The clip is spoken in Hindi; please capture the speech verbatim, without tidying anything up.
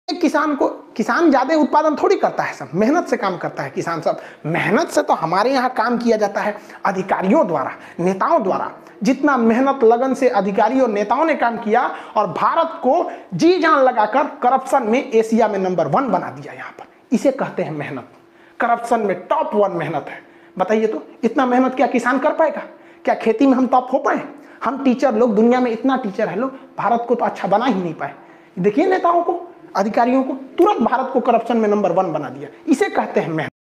किसान को, किसान ज्यादा उत्पादन थोड़ी करता है, सब मेहनत से काम करता है किसान। सब मेहनत से तो हमारे यहाँ काम किया जाता है अधिकारियों द्वारा, नेताओं द्वारा। जितना मेहनत लगन से अधिकारियों और नेताओं ने काम किया और भारत को जी जान लगाकर करप्शन में एशिया में नंबर वन बना दिया यहाँ पर, इसे कहते हैं मेहनत। करप्शन में टॉप वन मेहनत है। बताइए तो इतना मेहनत क्या किसान कर पाएगा? क्या खेती में हम टॉप हो पाए? हम टीचर लोग, दुनिया में इतना टीचर है लोग, भारत को तो अच्छा बना ही नहीं पाए। देखिए नेताओं को, अधिकारियों को, तुरंत भारत को करप्शन में नंबर वन बना दिया। इसे कहते हैं मेहनत।